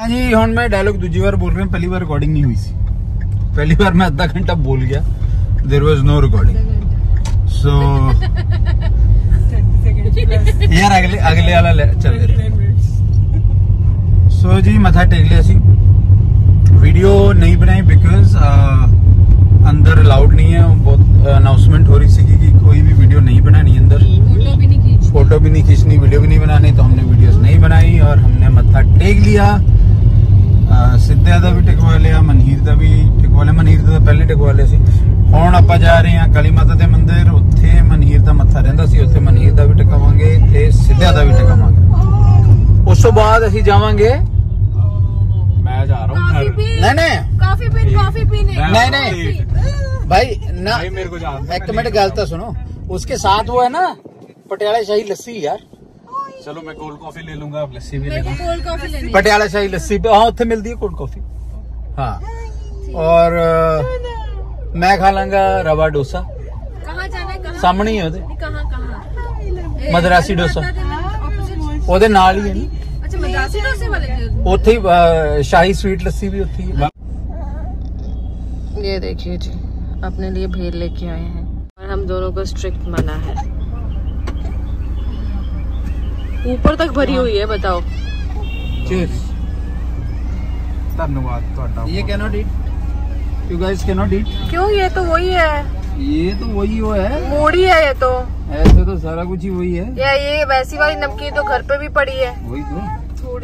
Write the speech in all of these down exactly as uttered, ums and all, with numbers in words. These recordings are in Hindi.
जी हुण मैं डायलॉग दूजी बार बोल रहा हूँ, पहली बार रिकॉर्डिंग नहीं हुई सी। पहली बार मैं आधा घंटा बोल गया, there was no recording. So यार अगले अगले वाला चल। सो जी मथा टेक लिया सी, वीडियो नहीं बनाई बिकॉज अंदर अलाउड नहीं है। बहुत अनाउंसमेंट हो रही सी कि कोई भी वीडियो नहीं बनानी अंदर, फोटो भी नहीं खींचनी, फोटो भी नहीं खींचनी, वीडियो भी नहीं बनानी। तो हमने वीडियोस नहीं बनाई और हमने मत्था टेक लिया। सिद्धे दा भी टिकवा लिया, मनहीर दा भी टिकवा लिया। मनहीर दा पहले टिकवा लिया सी। हुण आपां जा रहे हैं काली माता दे मंदिर, उत्थे मनहीर दा मत्था रहिंदा सी, उत्थे मनहीर दा भी टिकावांगे ते सिद्धे दा भी टिकावांगे। उस तो बाद असीं जावांगे, मैं जा रहा हूं घर। नहीं नहीं कॉफी पीने, कॉफी पीने नहीं नहीं भाई ना, मेरे को एक मिनट गल तो सुनो। उसके साथ वो है ना पटियाला शाही लस्सी यार। चलो मैं कोल्ड कॉफी ले लूंगा, आप लस्सी भी ले लूंगा। कोल्ड कॉफी लेनी, पटियाला शाही लस्सी हाँ उत्थे मिलती है कोल्ड कॉफी। हाँ और मैं खा लांगा रवा डोसा। कहाँ जाना है? सामने ही है ओदे। कहाँ कहाँ? मद्रासी डोसा ओदे नाल ही है नी। अच्छा मद्रासी डोसे वाले उत्थे ही शाही स्वीट लस्सी भी उत्थे ही। ये देखिए जी अपने लिए भेल लेके आए हैं और हम दोनों को स्ट्रिक्ट मना है। ऊपर तक भरी हुई है, बताओ। धन्यवाद। ये can not eat, you guys can not eat. क्यों? ये तो वही है, ये तो वही वो है, मोड़ी है ये तो। ऐसे तो सारा कुछ ही वही है। या ये वैसी वाली नमकीन तो घर पे भी पड़ी है, वही तो थोड़ी।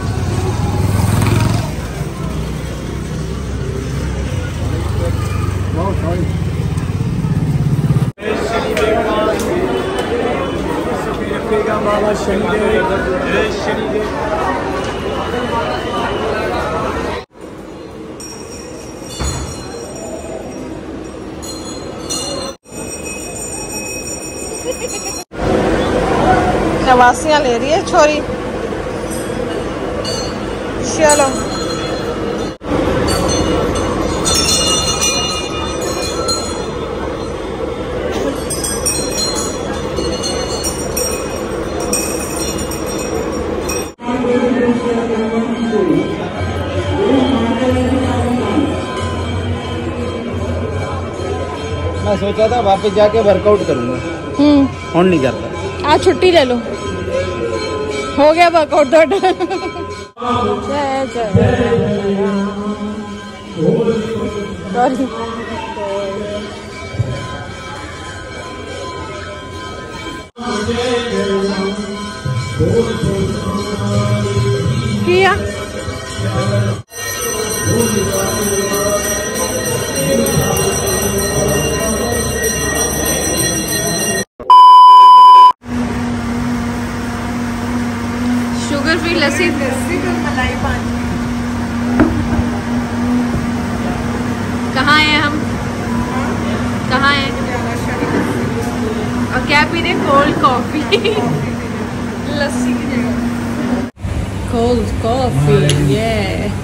बाबा शनिदेव, जय शनिदेव। नवासियां ले रही है छोरी। चलो मैं सोचा था वापस जाके वर्कआउट करूंगा, हम्म और नहीं करता। आज छुट्टी ले लो, हो गया वर्कआउट तो। जय जय सॉरी। किया शुगर फ्री लस्सी, लस्सी तो मलाई पानी। कहाँ हैं हम? कहाँ हैं? और क्या पी रहे? Cold coffee. लस्सी की जगह कोल्ड कॉफी। ये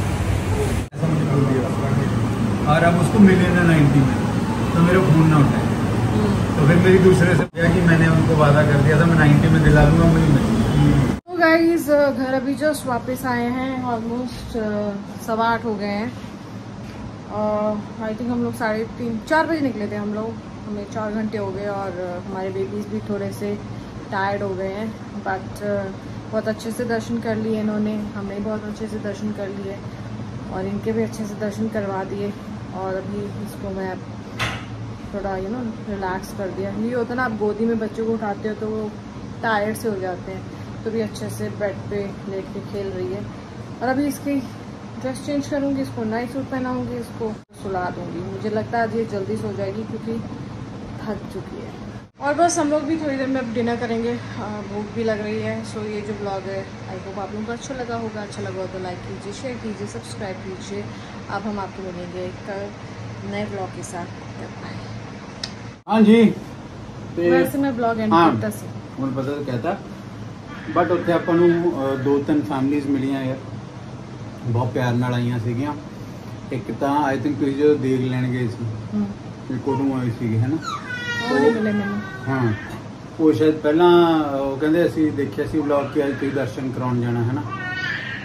और अब उसको मिले ना नाइन्टी में तो मेरा फोन ना उठाए, तो फिर मेरी दूसरे से क्या कि मैंने उनको वादा कर दिया था मैं नाइन्टी में दिला दूंगा मुझे। तो गाइस घर अभी जस्ट वापस आए हैं, ऑलमोस्ट सवा आठ हो गए हैं। आई थिंक हम लोग साढ़े तीन चार बजे निकले थे हम लोग, हमें चार घंटे हो गए और हमारे बेबीज़ भी थोड़े से टायर्ड हो गए हैं। बट बहुत अच्छे से दर्शन कर लिए इन्होंने, हमने बहुत अच्छे से दर्शन कर लिए और इनके भी अच्छे से दर्शन करवा दिए। और अभी इसको मैं थोड़ा यू नो रिलैक्स कर दिया। ये होता है ना, आप गोदी में बच्चों को उठाते हो तो वो टायर्ड से हो जाते हैं, तो भी अच्छे से बेड पे लेट के खेल रही है। और अभी इसकी ड्रेस चेंज करूँगी, इसको नाइट सूट पहनाऊँगी, इसको सुला दूँगी। मुझे लगता है आज ये जल्दी सो जाएगी क्योंकि थक चुकी है। और बस हम लोग भी थोड़ी देर में अब डिनर करेंगे, भूख भी लग रही है। सो ये जो ब्लॉग है आई होप आप लोगों को अच्छा लगा होगा। अच्छा लगा हो तो लाइक कीजिए, शेयर कीजिए, सब्सक्राइब कीजिए। अब हम आपको मिलेंगे एक नए ब्लॉग के साथ। बाय। हाँ जी वैसे मैं ब्लॉग एंड करता सी ਹੁਣ ਪਤਾ ਤਾਂ कहता बट ਉੱਥੇ ਆਪਾਂ ਨੂੰ ਦੋ ਤਿੰਨ ਫੈਮਲੀਜ਼ ਮਿਲੀਆਂ ਯਾਰ, ਬਹੁਤ ਪਿਆਰ ਨਾਲ ਆਈਆਂ ਸੀਗੀਆਂ। ਇੱਕ ਤਾਂ ਆਈ ਥਿੰਕ ਤੁਸੀਂ ਜਦੋਂ ਦੇਖ ਲੈਣ ਗਏ ਸੀ ਕੋਟੂ ਆਏ ਸੀਗੇ ਹੈ ਨਾ, ਹਾਂ ਉਹ ਸ਼ਾਇਦ ਪਹਿਲਾਂ ਉਹ ਕਹਿੰਦੇ ਅਸੀਂ ਦੇਖਿਆ ਸੀ ਵਲੌਗ ਕਿ ਅੱਜ ਤੁਸੀਂ ਦਰਸ਼ਨ ਕਰਾਉਣ ਜਾਣਾ ਹੈ ਨਾ,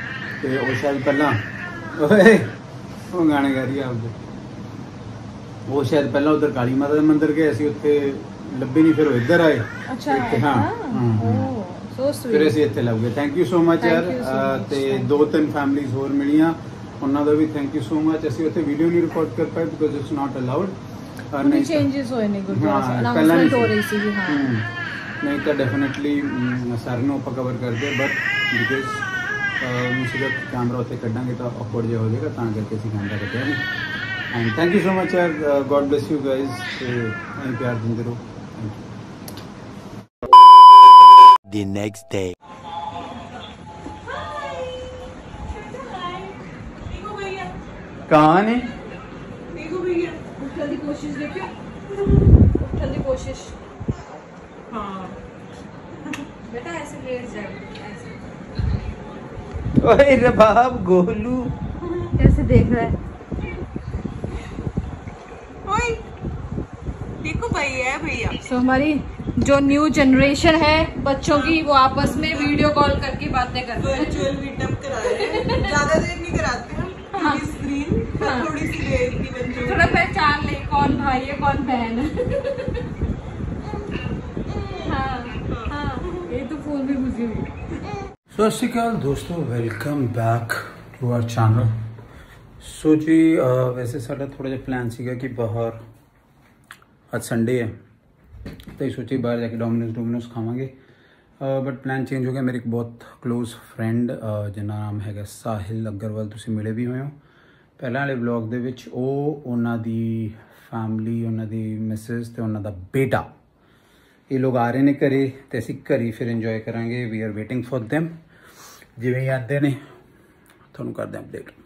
ਤੇ ਉਹ ਸ਼ਾਇਦ ਪਹਿਲਾਂ ਓਏ ਉਹ ਗਾਣੇ ਗਾ ਰਹੀ ਆ ਆਪਦੇ ਉਹ ਸ਼ਾਇਦ ਪਹਿਲਾਂ ਉਧਰ ਕਾਲੀ ਮਾਤਾ ਦੇ ਮੰਦਿਰ ਗਏ ਅਸੀਂ ਉੱਥੇ ਲੱਭੇ ਨਹੀਂ ਫਿਰ ਉਹ ਇੱਧਰ ਆਏ ਅੱਛਾ ਹਾਂ ਸੋ ਸਵੀਟ ਫਿਰ ਅਸੀਂ ਇੱਥੇ ਲੱਗ ਗਏ ਥੈਂਕ ਯੂ ਸੋ ਮਚ ਯਾਰ ਤੇ ਦੋ ਤਿੰਨ ਫੈਮਲੀਜ਼ ਹੋਰ ਮਿਲੀਆਂ ਉਹਨਾਂ ਦਾ ਵੀ ਥੈਂਕ ਯੂ ਸੋ ਮਚ ਅਸੀਂ ਉੱਥੇ ਵੀਡੀਓ ਨਹੀਂ ਰਿਕਾਰਡ ਕਰ ਪਾਏ ਬਿਕੋਜ਼ ਇਟਸ ਨਾਟ ਅਲਾਉਡ ਨਹੀਂ ਚੇਂਜਸ ਹੋਏ ਨੇ ਗੁਰਦੁਆਰਾ ਅਨਾਉਂਸਮੈਂਟ ਹੋ ਰਹੀ ਸੀ ਹਾਂ ਨਹੀਂ ਤਾਂ ਡੈਫੀਨਿਟਲੀ ਸਰ ਨੂੰ ਆਪਾਂ ਕਵਰ ਕਰਦੇ ਬਟ ਬਿਕੋਜ਼ ਮੁਸੀਬਤ ਕੈਮਰਾ ਉੱਥੇ ਕੱਢਾਂਗੇ ਤਾਂ ਔਕਵਰਡ ਜਿਹਾ ਹੋ ਜਾਏਗਾ ਤਾਂ ਕਰਕੇ ਅਸੀਂ ਕੈਮਰਾ ਕੱਢਿਆ ਨਹੀਂ and thank you so much ਯਾਰ ਗੋਡ ਬਲੈਸ ਯੂ ਗਾਇਜ਼ ਤੇ ਐਂ ਪਿਆਰ ਦਿੰਦੇ ਰਹੋ The next day. कहाँ है देखो भैया उठल दी कोशिश देखियो उठल दी कोशिश हाँ बेटा ऐसे लेट जाओ ऐसे ओए रबाब गोलू कैसे देख रहा है ओए देखो भैया भैया सो हमारी जो न्यू जनरेशन है बच्चों की वो आपस में वीडियो कॉल करके बातें करते हैं वर्चुअल मीटअप करा रहे हैं ज्यादा देर नहीं कराते हम हाँ। स्क्रीन हाँ। थोड़ी सी देर की बच्चों थोड़ा पहचान ले कौन भाई है कौन बहन है हाँ हाँ ये तो फोन में घुसी हुई सत श्री अकाल दोस्तों welcome back to our channel so जी वैसे साडा थोड़ा जिहा प्लान सीगा कि बाहर आज संडे है तो सोची बाहर जाके डोमिनोज डोमिनोज खावांगे बट प्लान चेंज हो गया मेरे एक बहुत क्लोज फ्रेंड जिन्ना नाम है साहिल अग्रवाल तुसी मिले भी होए हो पहले वाले ब्लॉग दे विच ਉਹ ਉਹਨਾਂ ਦੀ फैमिली ਉਹਨਾਂ ਦੀ मिसेस ਤੇ ਉਹਨਾਂ ਦਾ बेटा ये लोग आ रहे ने घरे ਤੇ ਅਸੀਂ ਘਰੇ ਫਿਰ ਇੰਜੋਏ ਕਰਾਂਗੇ we are waiting for them ਜਿਵੇਂ ਹੀ ਆਉਂਦੇ ਨੇ ਤੁਹਾਨੂੰ ਕਰਦੇ ਹਾਂ ਅਪਡੇਟ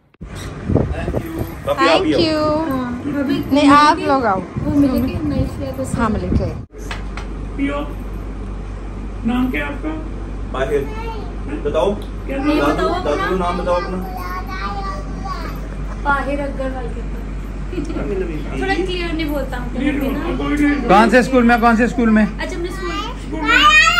थैंक यू नहीं आप लोग आओ हाँ मिलेंगे पियो नाम क्या आपका माहिर बताओ दादू दादू नाम बताओ अपना बाहिर अग्रवाल थोड़ा क्लियर नहीं बोलता हूँ कौन से स्कूल में कौन से स्कूल में अच्छा हमने स्कूल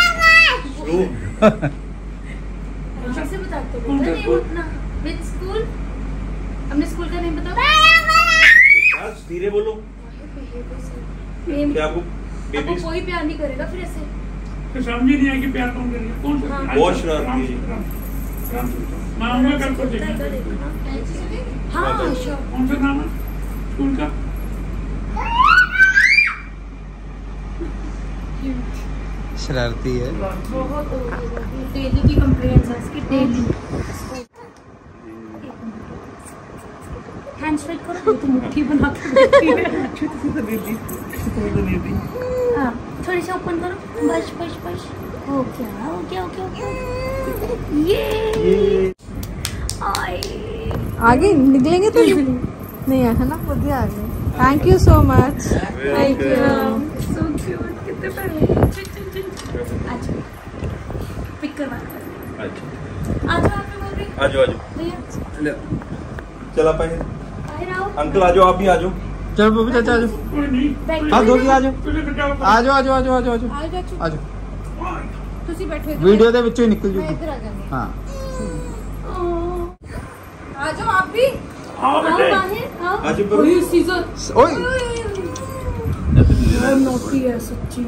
कैसे बताते हो नहीं उठना विच स्कूल हमने स्कूल का नेम बताओ धीरे बोलो क्या आपको आपको कोई प्यार नहीं करेगा फिर ऐसे तो समझ नहीं आया कि प्यार कौन करेगा कौन सा बहुत शरारती नाम क्या कर को हाँ श्योर कौन सा नाम है स्कूल का शरारती है बहुत डेली की कंप्लेंट्स है इसकी डेली हैंड स्ट्राइक करो तो मुट्ठी बना के देती है हाँ थोड़ी सी ओपन करो बस बस बस हो क्या हो क्या हो क्या हो क्या ये आए आगे निकलेंगे तो नहीं है ना खुद ही आगे thank you so much thank you so cute कितने प्यारे अच्छा पिक करवा अच्छा आ जाओ आप लोग भी आ जाओ आ जाओ भैया चला पाए बाहर आओ अंकल आ जाओ आप भी आ जाओ चलो बबी चाचा आ जाओ कोई नहीं बैठ हाँ दो आ जाओ तुझे क्या आ जाओ आ जाओ आ जाओ आ जाओ आ जाओ आ जाओ ਤੁਸੀਂ ਬੈਠੋ ਇੱਧਰ वीडियो ਦੇ ਵਿੱਚੋਂ ਹੀ ਨਿਕਲ मैं ਜੂਗੀ इधर आ जाऊंगी हाँ आ जाओ आप भी आओ आओ बेटे बाहर आओ आ जाओ ओए सीजर ओए नोटी है सच्ची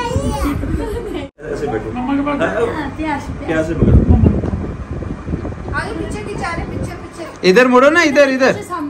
ऐसे बैठो मम्मा के पास हाँ, प्यार से प्यार क्या से पकड़ आगे पीछे की जा रहे पीछे पीछे इधर मुड़ो ना इधर इधर से सामने